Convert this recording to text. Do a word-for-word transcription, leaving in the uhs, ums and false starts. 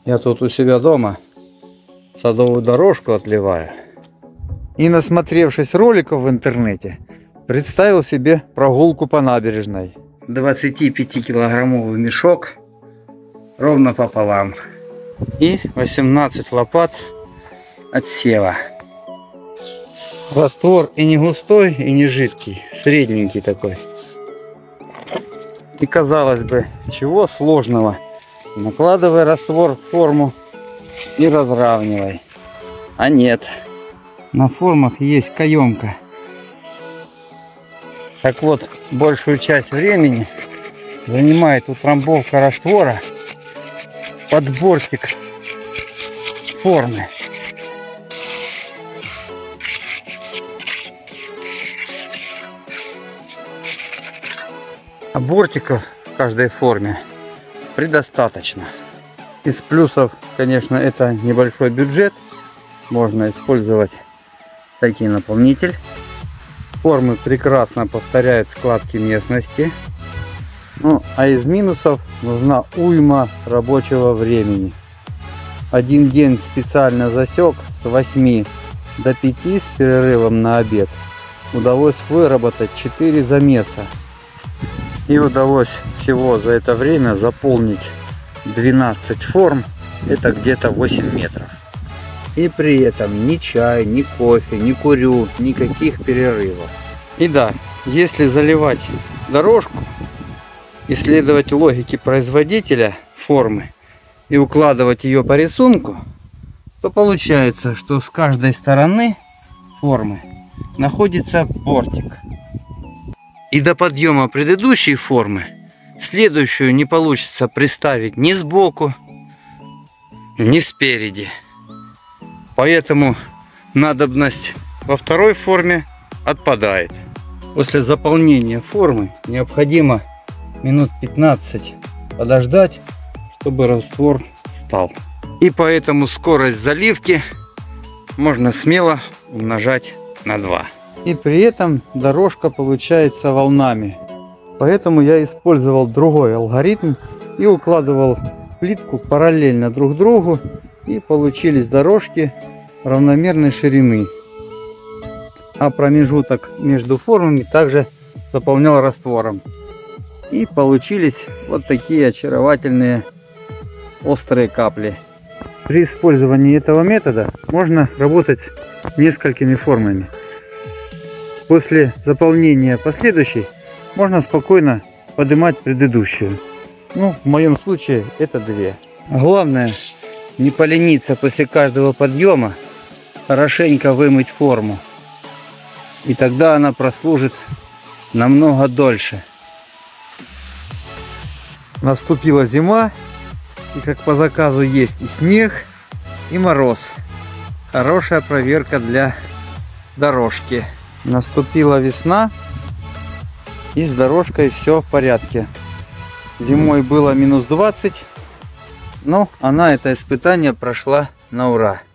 Я тут у себя дома садовую дорожку отливаю. И, насмотревшись роликов в интернете, представил себе прогулку по набережной. двадцатипятикилограммовый мешок ровно пополам. И восемнадцать лопат отсева. Раствор и не густой, и не жидкий. Средненький такой. И казалось бы, чего сложного? Накладывай раствор в форму и разравнивай. А нет. На формах есть каемка. Так вот, большую часть времени занимает утрамбовка раствора под бортик формы. А бортиков в каждой форме предостаточно. Из плюсов, конечно, это небольшой бюджет. Можно использовать всякий наполнитель. Формы прекрасно повторяют складки местности. Ну, а из минусов нужна уйма рабочего времени. Один день специально засек с восьми до пяти с перерывом на обед. Удалось выработать четыре замеса. И удалось всего за это время заполнить двенадцать форм. Это где-то восемь метров. И при этом ни чай, ни кофе, ни курю, никаких перерывов. И да, если заливать дорожку и следовать логике производителя формы и укладывать ее по рисунку, то получается, что с каждой стороны формы находится бортик. И до подъема предыдущей формы следующую не получится приставить ни сбоку, ни спереди. Поэтому надобность во второй форме отпадает. После заполнения формы необходимо минут пятнадцать подождать, чтобы раствор встал. И поэтому скорость заливки можно смело умножать на два. И при этом дорожка получается волнами. Поэтому я использовал другой алгоритм и укладывал плитку параллельно друг другу. И получились дорожки равномерной ширины. А промежуток между формами также заполнял раствором. И получились вот такие очаровательные острые капли. При использовании этого метода можно работать несколькими формами. После заполнения последующей можно спокойно поднимать предыдущую. Ну, в моем случае это две. Главное, не полениться после каждого подъема, хорошенько вымыть форму. И тогда она прослужит намного дольше. Наступила зима, и как по заказу есть и снег, и мороз. Хорошая проверка для дорожки. Наступила весна, и с дорожкой все в порядке. Зимой было минус двадцать, но она это испытание прошла на ура.